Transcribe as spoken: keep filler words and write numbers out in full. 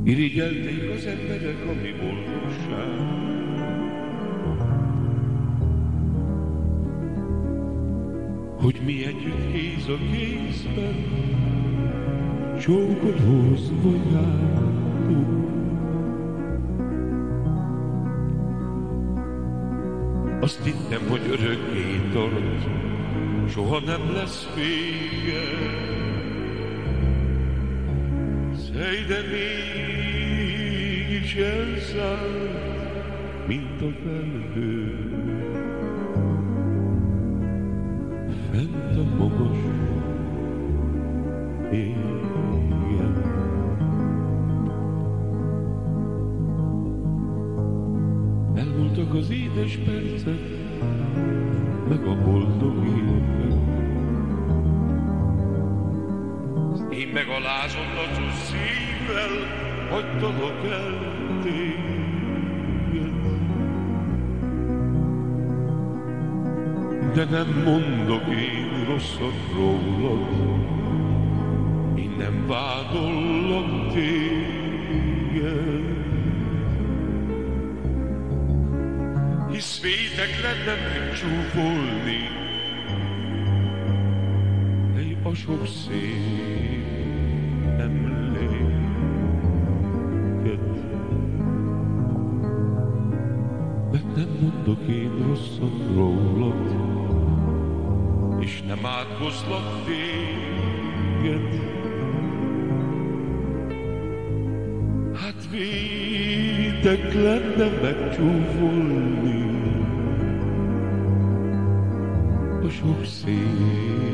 Irigyelték az emberek a mi boldogság. Hogy mi együtt kéz a kézben csókot hozva jártunk. Azt hittem, hogy örökké tart, soha nem lesz vége. Szej, de mégis elszállt, mint a felhő. Fent a magas égen. Elmúltak az édes percek, meg a boldog évek. Én meg a lázondatos szívvel hagytalak el téged. De nem mondok én rosszat rólad, én nem vádollak téged. Hisz vétek lenne megcsúfolni egy a sok szép emléket. Mert nem mondok én rosszat rólad, és nem áthozlak téged. Hát vétek lenne megcsúfolni a sok szép